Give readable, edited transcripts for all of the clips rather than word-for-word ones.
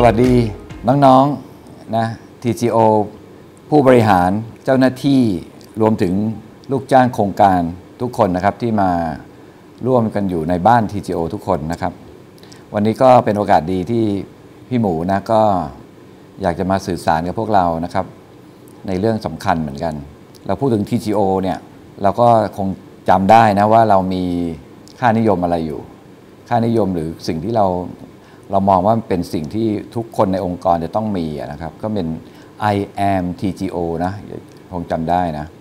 วัสดีน้องๆนะ TGO ผู้บริหารเจ้าหน้าที่รวมถึงลูกจ้างโครงการทุกคนนะครับที่มาร่วมกันอยู่ในบ้าน TGO ทุกคนนะครับวันนี้ก็เป็นโอกาสดีที่พี่หมูนะก็อยากจะมาสื่อสารกับพวกเรานะครับในเรื่องสำคัญเหมือนกันเราพูดถึง TGO เนี่ยเราก็คงจำได้นะว่าเรามีค่านิยมอะไรอยู่ค่านิยมหรือสิ่งที่เรามองว่าเป็นสิ่งที่ทุกคนในองค์กรจะต้องมีนะครับก็เป็น I am TGO นะคงจำได้นะ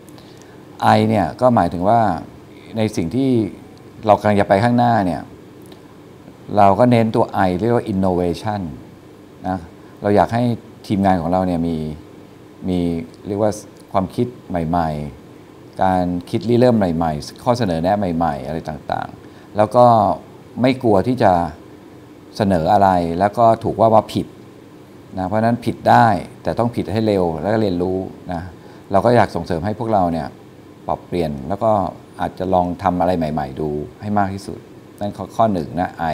I เนี่ยก็หมายถึงว่าในสิ่งที่เรากำลังจะไปข้างหน้าเนี่ยเราก็เน้นตัว I เรียกว่า innovation นะเราอยากให้ทีมงานของเราเนี่ยมีเรียกว่าความคิดใหม่ๆการคิดริเริ่มใหม่ๆข้อเสนอแนะใหม่ๆอะไรต่างๆแล้วก็ไม่กลัวที่จะเสนออะไรแล้วก็ถูกว่าผิดนะเพราะฉะนั้นผิดได้แต่ต้องผิดให้เร็วแล้วก็เรียนรู้นะเราก็อยากส่งเสริมให้พวกเราเนี่ยปรับเปลี่ยนแล้วก็อาจจะลองทำอะไรใหม่ๆดูให้มากที่สุดนั่นข้อหนึ่งนะ I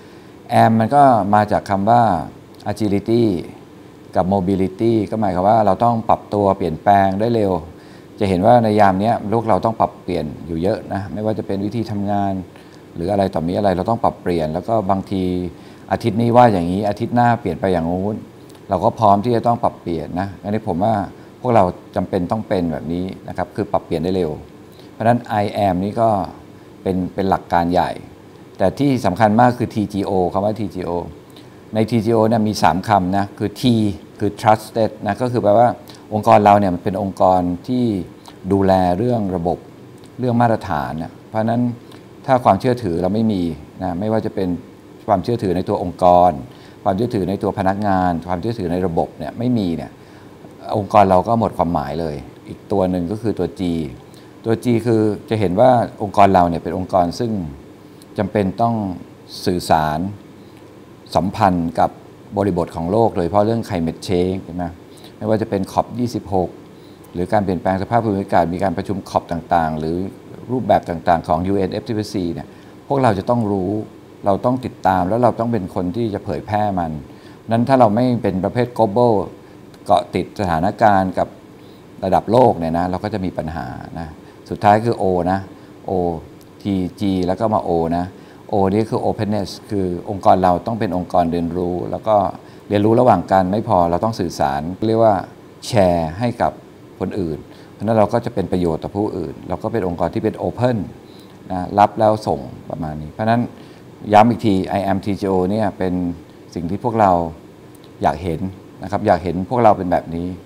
am มันก็มาจากคำว่า agility กับ mobility ก็หมายความว่าเราต้องปรับตัวเปลี่ยนแปลงได้เร็วจะเห็นว่าในยามนี้โลกเราต้องปรับเปลี่ยนอยู่เยอะนะไม่ว่าจะเป็นวิธีทำงานหรืออะไรต่อมีอะไรเราต้องปรับเปลี่ยนแล้วก็บางทีอาทิตย์นี้ว่าอย่างนี้อาทิตย์หน้าเปลี่ยนไปอย่างงู้นเราก็พร้อมที่จะต้องปรับเปลี่ยนนะอันนี้ผมว่าพวกเราจำเป็นต้องเป็นแบบนี้นะครับคือปรับเปลี่ยนได้เร็วเพราะฉะนั้น I am นี่ก็เป็นหลักการใหญ่แต่ที่สำคัญมากคือ TGO คำว่า TGO ใน TGO เนี่ยมี3คำนะคือ T คือ trusted นะก็คือแปลว่าองค์กรเราเนี่ยมันเป็นองค์กรที่ดูแลเรื่องระบบเรื่องมาตรฐานนะเพราะฉะนั้นถ้าความเชื่อถือเราไม่มีนะไม่ว่าจะเป็นความเชื่อถือในตัวองค์กรความเชื่อถือในตัวพนักงานความเชื่อถือในระบบเนี่ยไม่มีเนี่ยองค์กรเราก็หมดความหมายเลยอีกตัวหนึ่งก็คือตัว G ตัว G คือจะเห็นว่าองค์กรเราเนี่ยเป็นองค์กรซึ่งจำเป็นต้องสื่อสารสัมพันธ์กับบริบทของโลกเลยเพราะเรื่อง climate change ใช่ไหมไม่ว่าจะเป็น COP26 หรือการเปลี่ยนแปลงสภาพภูมิอากาศมีการประชุม COP ต่างๆหรือรูปแบบต่างๆของ UNFCCC เนี่ยพวกเราจะต้องรู้เราต้องติดตามแล้วเราต้องเป็นคนที่จะเผยแพร่มันนั้นถ้าเราไม่เป็นประเภท global เกาะติดสถานการณ์กับระดับโลกเนี่ยนะเราก็จะมีปัญหานะสุดท้ายคือ O นะ O T G แล้วก็มา O นะ O นี่คือ openness คือองค์กรเราต้องเป็นองค์กรเรียนรู้แล้วก็เรียนรู้ระหว่างกันไม่พอเราต้องสื่อสารเรียกว่าแชร์ให้กับคนอื่นเพราะนั้นเราก็จะเป็นประโยชน์ต่อผู้อื่นเราก็เป็นองค์กรที่เป็น open นะรับแล้วส่งประมาณนี้เพราะนั้นย้ำอีกที I am TGO เนี่ยเป็นสิ่งที่พวกเราอยากเห็นนะครับอยากเห็นพวกเราเป็นแบบนี้